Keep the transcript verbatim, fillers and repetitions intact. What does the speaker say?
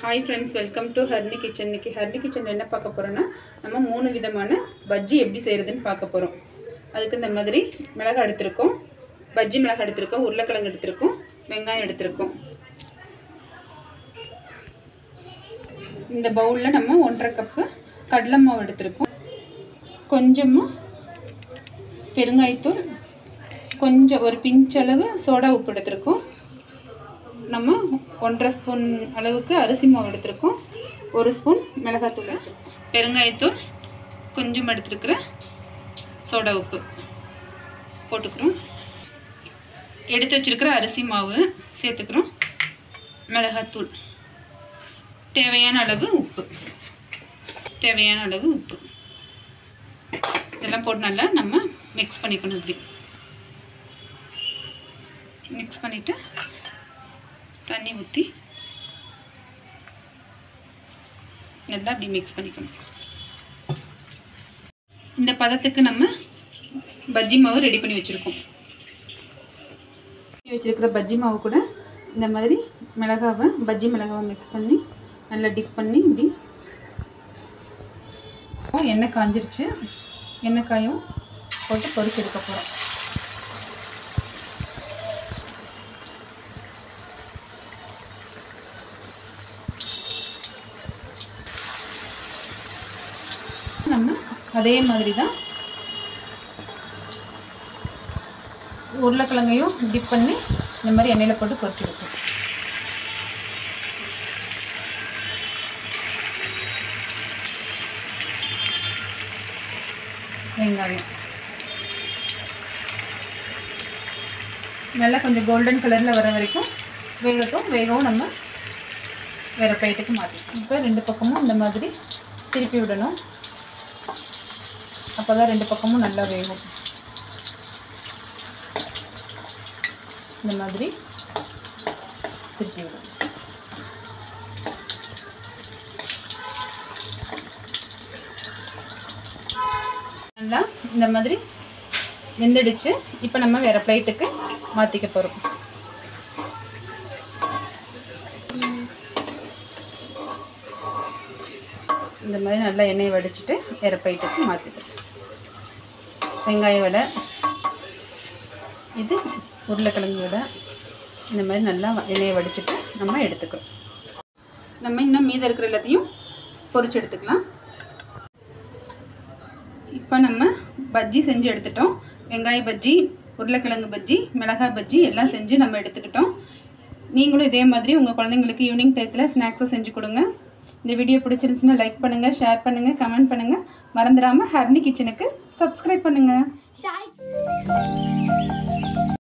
Hi friends, welcome to Harni Kitchen. இன்னைக்கு Harni Kitchen என்ன பார்க்க போறோம்னா நம்ம மூணு விதமான பஜ்ஜி எப்படி செய்யறதுன்னு பார்க்க போறோம். அதுக்கு இந்த மாதிரி மிளகாய் எடுத்துறோம். பஜ்ஜி மிளகாய் எடுத்துறோம், உருளைக்கிழங்கு எடுத்துறோம், வெங்காயம் எடுத்துறோம். இந்த பவுல்ல நம்ம ஒன்றரை கப் கடலை மாவு எடுத்துறோம். கொஞ்சமா பெருங்காயத்தூள், கொஞ்சம் ஒரு பிஞ்ச் அளவு சோடா உப்பு எடுத்துறோம். நம்ம ஒன்றரை ஸ்பூன் அளவுக்கு அரிசி மாவு எடுத்துருக்கோம். ஒரு ஸ்பூன் மிளகாத்தூள், பெருங்காயத்தூள், கொஞ்சம் எடுத்துருக்கிற சோடா உப்பு போட்டுக்கிறோம். எடுத்து வச்சிருக்கிற அரிசி மாவு சேர்த்துக்கிறோம். மிளகாத்தூள், தேவையான அளவு உப்பு தேவையான அளவு உப்பு இதெல்லாம் போட்டு நல்லா நம்ம மிக்ஸ் பண்ணிக்கணும். இப்படி மிக்ஸ் பண்ணிவிட்டு தண்ணி ஊற்றி நல்லா அப்படி மிக்ஸ் பண்ணிக்கணும். இந்த பதத்துக்கு நம்ம பஜ்ஜி மாவு ரெடி பண்ணி வச்சுருக்கோம். வச்சுருக்கிற பஜ்ஜி மாவு கூட இந்த மாதிரி மிளகாவை பஜ்ஜி மிளகாவை மிக்ஸ் பண்ணி நல்லா டிப் பண்ணி இப்படி எண்ணெய் காஞ்சிருச்சு. எண்ணெய் காயும் போட்டு பொரிச்சு எடுக்க போகிறோம். நம்ம அதே மாதிரி தான் உருளைக்கிழங்கையும் டிப் பண்ணி இந்த மாதிரி எண்ணெயில் போட்டு பொரிச்சு எடுப்போம். வெங்காயம் நல்லா கொஞ்சம் கோல்டன் கலரில் வர வரைக்கும் வேகட்டும். வேகவும் நம்ம வேறு பிளேட்டுக்கு மாற்றிக்கணும். இப்போ ரெண்டு பக்கமும் இந்த மாதிரி திருப்பி விடணும். அப்போ தான் ரெண்டு பக்கமும் நல்லா வேகும். இந்த மாதிரி திருப்பி விடும். நல்லா இந்த மாதிரி வெந்துடுச்சு. இப்போ நம்ம வேறு பிளேட்டுக்கு மாற்றிக்க போகிறோம். இந்த மாதிரி நல்லா எண்ணெயை வடிச்சிட்டு வேறு பிளேட்டுக்கு மாற்றிக்கிறோம். வெங்காய வடை, இது உருளைக்கிழங்கு வடை. இந்த மாதிரி நல்லா எண்ணெயை வடிச்சிட்டு நம்ம எடுத்துக்கிறோம். நம்ம இன்னும் மீதம் இருக்கிற எல்லாத்தையும் பொரிச்சு எடுத்துக்கலாம். இப்போ நம்ம பஜ்ஜி செஞ்சு எடுத்துட்டோம். வெங்காய பஜ்ஜி, உருளைக்கிழங்கு பஜ்ஜி, மிளகாய் பஜ்ஜி எல்லாம் செஞ்சு நம்ம எடுத்துக்கிட்டோம். நீங்களும் இதே மாதிரி உங்கள் குழந்தைங்களுக்கு ஈவினிங் டயத்தில் ஸ்நாக்ஸும் செஞ்சு கொடுங்க. இந்த வீடியோ பிடிச்சிருந்துச்சுன்னா லைக் பண்ணுங்கள், ஷேர் பண்ணுங்கள், கமெண்ட் பண்ணுங்கள். மறந்துடாமல் ஹர்னி கிச்சனுக்கு சப்ஸ்கிரைப் பண்ணுங்கள்.